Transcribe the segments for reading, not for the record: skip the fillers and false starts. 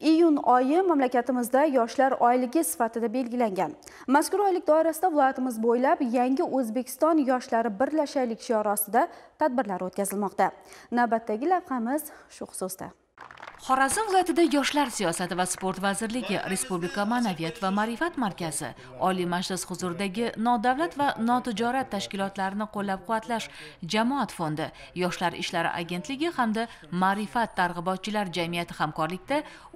Iyun oyi mamlakatimizda yoshlar oyligi sifatida belgilangan. Mazkur oylik doirasida viloyatimiz bo'ylab yangi O'zbekiston yoshlari birlashaylik shiori ostida tadbirlar o'tkazilmoqda. Navbatdagi lavhamiz shu xususda. Xorazm viloyatida Yoshlar siyosati va sport vazirligi, Respublika ma'naviyat va ma'rifat markazi, Oliy Majlis huzuridagi nodavlat va notijorat tashkilotlarini qo'llab-quvvatlash jamoat fondi, Yoshlar ishlari agentligi hamda Ma'rifat targ'ibotchilar jamiyati hamkorlikda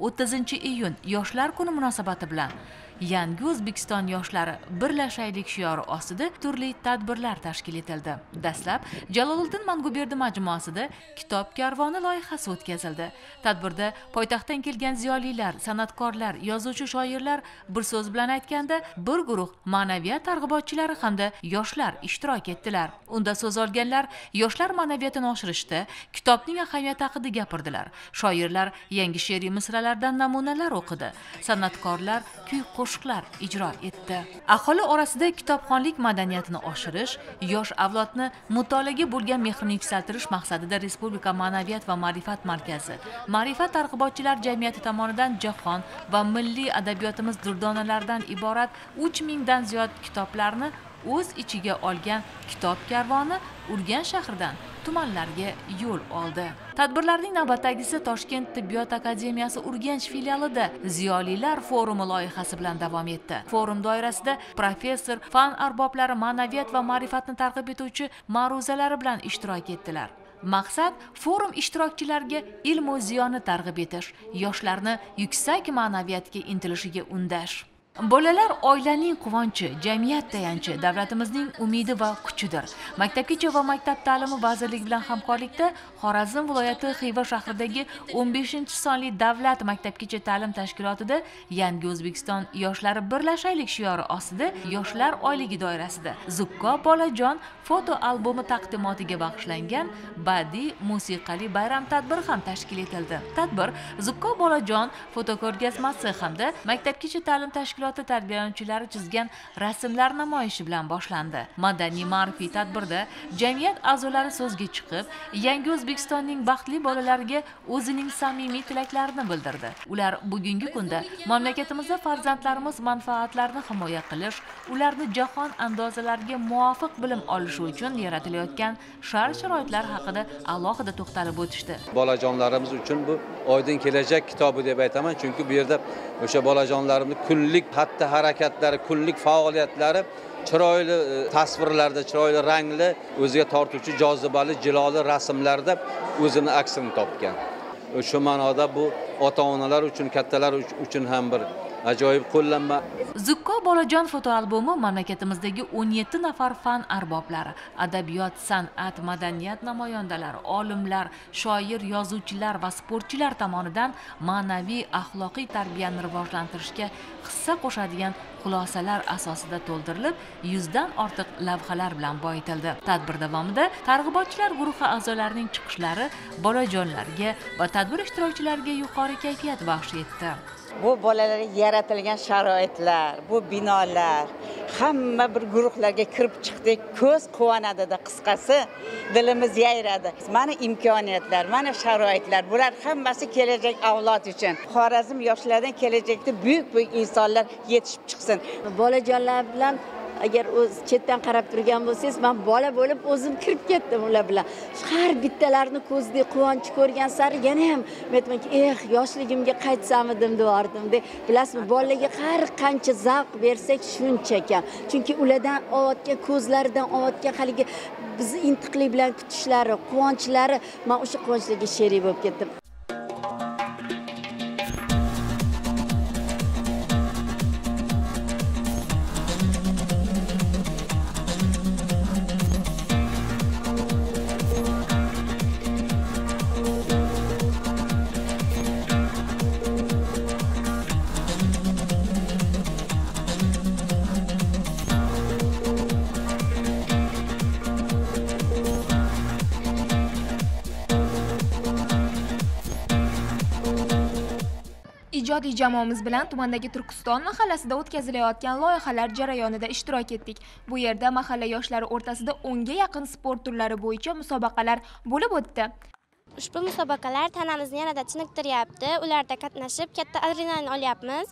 30-iyun Yoshlar kuni munosabati bilan Yangi O'zbekiston yoshlari birlashaylik shiori ostida turli tadbirlar tashkil etildi. Dastlab Jaloliddin Manguberdi majmuasida kitob karvoni loyihasi o'tkazildi. Tadbirda poytaxtdan kelgan ziyolilar, san'atkorlar, yozuvchi shoirlar, bir so'z bilan aytganda, bir guruh ma'naviyat targ'ibotchilari hamda yoshlar ishtirok etdilar. Unda so'z olganlar yoshlar ma'naviyatini oshirishda kitobning ahamiyati haqida gapirdilar. Shoirlar yangi she'riy misralardan namunalar o'qidi. San'atkorlar qo'shiqlar ijro etdi. Aholi orasida kitobxonlik madaniyatini oshirish, yosh avlodni mutolaaga bo'lgan mehrini yuksaltirish maqsadida Respublika ma'naviyat va ma'rifat markazi, Ma'rifat targ'ibotchilar jamiyati tomonidan jahon va milliy adabiyotimiz durdonalaridan iborat 3000 dan ziyod kitoblarni o'z ichiga olgan kitob karvoni Urganch shahridan tumanlarga yo'l oldi. Tadbirlarning navbatdagisi Toshkent tibbiyot akademiyasi Urganch filialida Ziyolilar forumi loyihasi bilan davom etdi. Forum doirasida professor, fan arboblari ma'naviyat va ma'rifatni targ'ib etuvchi ma'ruzalari bilan ishtirok etdilar. Maqsad forum ishtirokchilariga ilm va ziyonni targ'ib etish, yoshlarni yuksak ma'naviyatga intilishiga undash. Bolalar oilaning quvonchi, jamiyat tayanchi, davlatimizning umidi va kuchidir. Maktabgacha va maktab ta'limi vazirligi bilan hamkorlikda Xorazm viloyati Xiva shahridagi 15-sonli davlat maktabgacha ta'lim tashkilotida Yangi O'zbekiston yoshlari birlashaylik shiori ostida Yoshlar oyligi doirasida Zukko bolajon foto albomi taqdimotiga bag'ishlangan badiiy musiqali bayram tadbiri ham tashkil etildi. Tadbir Zukko bolajon fotoko'rgazmasi hamda maktabgacha ta'lim tashkiloti tarbiyalanuvchilari chizgan rasmlar namoyishi bilan boshlandi. Madaniy ma'rifiy tadbirda jamiyat a'zolari so'zga chiqib, Yangi O'zbekistonning baxtli bolalariga o'zining samimiy tilaklarini bildirdi. Ular bugungi kunda mamlakatimizda farzandlarimiz manfaatlarini himoya qilish, ularni jahon andozalariga muvofiq bilim olishi uchun yaratilayotgan shart-sharoitlar haqida alohida to'xtalib o'tishdi. Bolajonlarimiz uchun bu oydin kelajak kitobi deb aytaman, chunki bu yerda o'sha bolajonlarimning kunlik xatti harakatlari, kunlik faoliyatlari chiroyli tasvirlarda, chiroyli rangli, o'ziga tortuvchi jozibali, jiloli rasmlarda o'zini aksini topgan. Shu ma'noda bu ota-onalar uchun, kattalar uchun ham bir ajoyib qo'llanma. Zukko bolajon fotoalbomi mamlakatimizdagi 17 nafar fan arboblari, adabiyot, san'at, madaniyat namoyandalari, olimlar, shoir, yozuvchilar va sportchilar tomonidan ma'naviy, axloqiy tarbiyani rivojlantirishga hissa qo'shadigan xulosalar asosida to'ldirilib, 100 dan ortiq lavhalar bilan boyitildi. Tadbir davomida targ'ibotchilar guruhi a'zolarining chiqishlari bolajonlarga va tadbir ishtirokchilariga yuqori kayfiyat baxsh etdi. Bu bolalarga yaratilgan sharoitlar, bu binolar, hamma bir guruhlarga kirib chiqdik, ko'z quvonadi-da, qisqasi dilimiz yayradi. Mana imkoniyatlar, mana sharoitlar, bular hammasi kelajak avlod uchun. Xorazm yoshlaridan kelajakda buyuk insonlar yetishib chiqsin. Bolajonlar bilan agar o'z chetdan qarab turgan bo'lsangiz, men bola bo'lib o'zim kirib ketdim ular bilan. Har bittalarini ko'zda quvonch ko'rgan sari yana ham aytmanki, yoshligimga qaytsamidim deyordim. Bilasizmi, bolalarga har qancha zavq bersak shuncha kam. Chunki ulardan olayotgan ko'zlaridan olayotgan haligi bizni intiqlik bilan kutishlari, quvonchlari, men o'sha quvonchlarga sherik bo'lib ketdim. Ijodiy jamoamiz bilan tumandagi Turkiston mahallasida o'tkazilayotgan loyihalar jarayonida ishtirok etdik. Bu yerda mahalla yoshlari o'rtasida 10 ga yaqin sport turlari bo'yicha musobaqalar bo'lib o'tdi. Ushbu musobaqalar tanamizni yanada chiniqtiryapti. Ularda qatnashib katta adrenalin olyapmiz.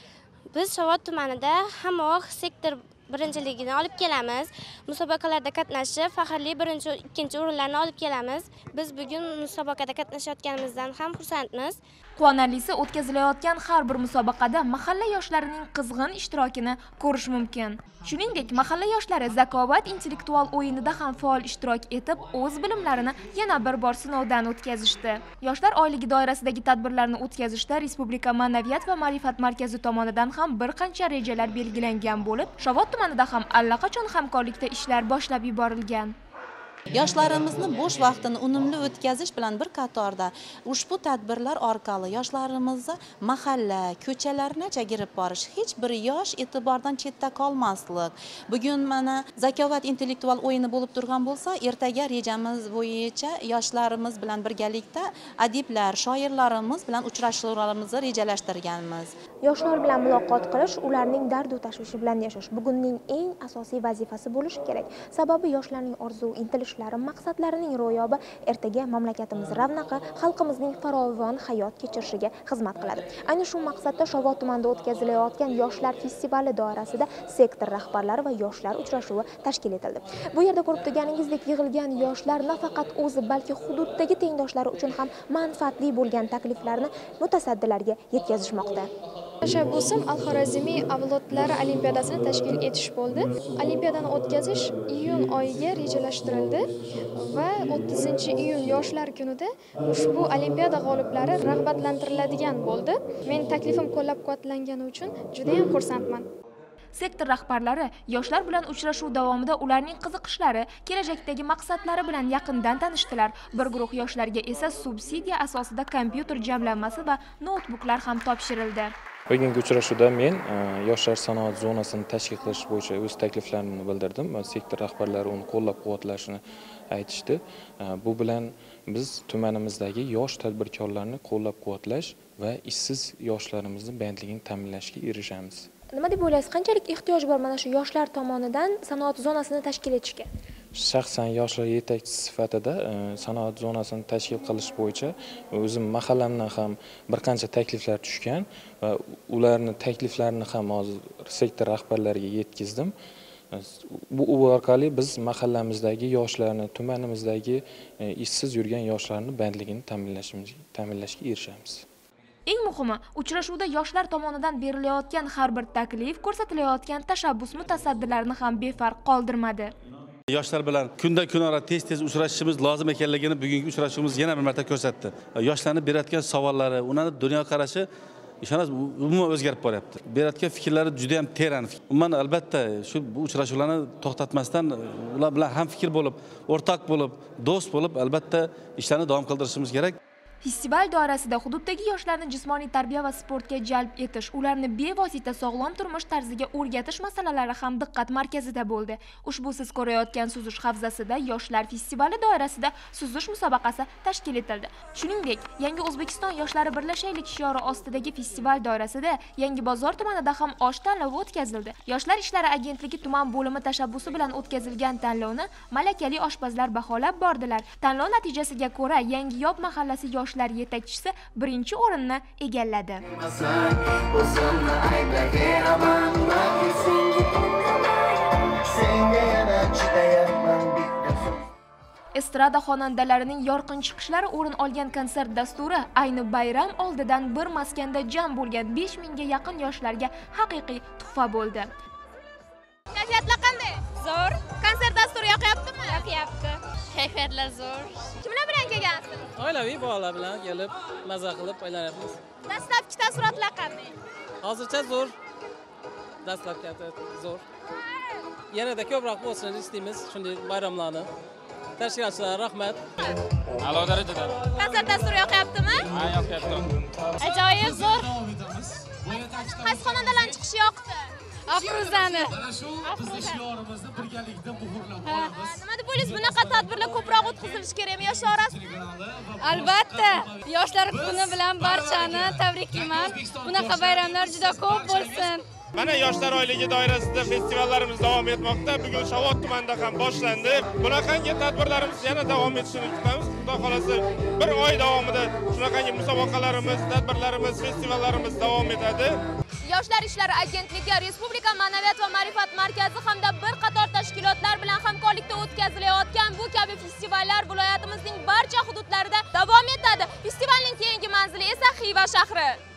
Biz Shovot tumanida Hamoq sektor birinchiligini olib kelamiz. Musobaqalarda qatnashib, faxrli birinchi va ikkinchi o'rinlarni olib kelamiz. Biz bugun musobaqada qatnashayotganimizdan ham xursandmiz. Quvonarlisi, o'tkazilayotgan har bir musobaqada mahalla yoshlarining qizg'in ishtirokini ko'rish mumkin. Shuningdek, mahalla yoshlari zakovat intellektual o'yinida ham faol ishtirok etib, o'z bilimlarini yana bir bor sinovdan o'tkazishdi. Yoshlar oyligi doirasidagi tadbirlarni o'tkazishda Respublika Ma'naviyat va ma'rifat markazi tomonidan ham bir qancha rejalar belgilangan bo'lib, Shovot tumanida ham allaqachon hamkorlikda ishlar boshlab yuborilgan. Yoshlarimizni bo'sh vaqtini unumli o'tkazish bilan bir qatorda ushbu tadbirlar orqali yoshlarimizni mahalla, ko'chalargacha kirib borish, hech bir yosh e'tibordan chetda qolmaslik. Bugun mana zakovat intellektual o'yini bo'lib turgan bo'lsa, ertaga rejamiz bo'yicha yoshlarimiz bilan birgalikda adiblar, shoirlarimiz bilan uchrashuvlarimizni rejalashtirganmiz. Yoshlar bilan muloqot qilish, ularning dard va tashvishi bilan yashash bugunning eng asosiy vazifasi bo'lishi kerak. Sababi yoshlarning orzu, intilishlari, maqsadlarining ro'yobi ertaga mamlakatimiz ravnaqi, xalqimizning farovon hayot kechirishiga xizmat qiladi. Ayni shu maqsadda Shovot tumanida o'tkazilayotgan yoshlar festivali doirasida sektor rahbarlari va yoshlar uchrashuvi tashkil etildi. Bu yerda ko'rib turganingizdek yig'ilgan yoshlar nafaqat o'zi, balki hududdagi tengdoshlari uchun ham manfaatli bo'lgan takliflarni mutasaddilarga yetkazishmoqda. Tashabbusim Al-Xorazmiy avlodlari olimpiadasini tashkil etish bo'ldi. Olimpiadani o'tkazish iyun oyiga rejalashtirildi va 30-iyun yoshlar kunida ushbu olimpiada g'oliblari rag'batlantiriladigan bo'ldi. Men taklifim qo'llab-quvvatlangani uchun juda ham xursandman. Sektor rahbarlari yoshlar bilan uchrashuv davomida ularning qiziqishlari, kelajakdagi maqsadlari bilan yaqindan tanishdilar. Bir guruh yoshlarga esa subsidiya asosida kompyuter jamlanmasi va noutbuklar ham topshirildi. Bugungi uchrashuvda men yoshlar sanoat zonasini tashkil qilish bo'yicha o'z takliflarimni bildirdim. Sektor rahbarlari uni qo'llab-quvvatlashini aytishdi. Bu bilan biz tumanimizdagi yosh tadbirkorlarni qo'llab-quvvatlash va ishsiz yoshlarimizni bandligini ta'minlashga erishamiz. Nima deb o'ylaysiz, qanchalik ehtiyoj bor mana shu yoshlar tomonidan sanoat zonasini tashkil etishga? Shaxsan yoshlar yetakchisi sifatida sanoat zonasini tashkil qilish bo'yicha o'zim mahallamdan ham bir qancha takliflar tushgan va ularni takliflarini ham hozir sektor rahbarlariga yetkazdim. Bu orqali biz mahallamizdagi yoshlarni, tumanimizdagi ishsiz yurgan yoshlarni bandligini ta'minlashga erishamiz. Eng muhimi, uchrashuvda yoshlar tomonidan berilayotgan har bir taklif, ko'rsatilayotgan tashabbus mutasaddilarni ham befarq qoldirmadi. Yoshlar bilan kundan-kunora tez-tez uchrashishimiz lozim ekanligini bugungi uchrashuvimiz yana bir marta ko'rsatdi. Yoshlarning berayotgan savollari, ularning dunyoqarashi ishonasiz, umuman o'zgarib boryapti. Berayotgan fikrlari juda ham teran. Umuman albatta shu bu uchrashuvlarni to'xtatmasdan ular bilan ham fikr bo'lib, o'rtoq bo'lib, do'st bo'lib, albatta ishlarni davom qildirishimiz kerak. Festival doirasida hududdagi yoshlarni jismoniy tarbiya va sportga jalb etish, ularni bevosita sog'lom turmush tarziga o'rgatish masalalari ham diqqat markazida bo'ldi. Ushbu siz ko'rayotgan suzish havzasida yoshlar festivali doirasida suzish musobaqasi tashkil etildi. Shuningdek, Yangi O'zbekiston yoshlari birlashaylik shiori ostidagi festival doirasida Yangibozor tumanida ham osh tanlovi o'tkazildi. Yoshlar ishlari agentligi tuman bo'limi tashabbusi bilan o'tkazilgan tanlovni malakali oshpazlar baholab bordilar. Tanlov natijasiga ko'ra Yangiyob mahallasi yoshlar yetakchisi birinchi o'rinni egalladi. Estrada xonandalarining yorqin chiqishlari o'rin olgan konsert dasturi ayni bayram oldidan bir maskanda jam bo'lgan 5000 ga yaqin yoshlarga haqiqiy tuhfa bo'ldi. Kayfiyatlar qanday? Zo'r. Konsert dasturi yoqyaptimi? Yoqyapti. Kayfiyatlar zo'r. Kimlar bilan kelgansiz? Oilaviy bolalar bilan kelib, maza qilib aylanyapmiz. Dastlabki taassurotlar qanday? Hozircha zo'r. Dastlabki zo'r. Yanada ko'proq bo'lsin istaymiz shunday bayramlarni. Tashkilotchilarga rahmat. A'lo darajada. Konsert dasturi yoqyaptimi? Ha, yoqyapti. Ajoyib zo'r. Qaysi xonandalarning chiqishi yoqdi? Afruzani. Shiorimizni birgalikda muhrlab olamiz. Nima deb o'ylaysiz, bunaqa tadbirlar ko'proq o'tkazilishi kerakmi yoshlar orasida? Albatta, yoshlar kuni bilan barchani tabriklayman. Bunaqa bayramlar juda ko'p bo'lsin. Mana yoshlar oyligi doirasida festivallarimiz davom etmoqda. Bugun Shovot tumanida ham boshlandi. Bunaqangi tadbirlarimiz yana davom etishini kutamiz. Xudo xolasa bir oy davomida shunaqangi musobaqalarimiz, tadbirlarimiz, festivallarimiz davom etadi. Yoshlar ishlari agentligi, Respublika ma'naviyat va ma'rifat markazi hamda bir qator tashkilotlar bilan hamkorlikda o'tkazilayotgan bu kabi festivallar viloyatimizning barcha hududlarida davom etadi. Festivalning keyingi manzili esa Xiva shahri.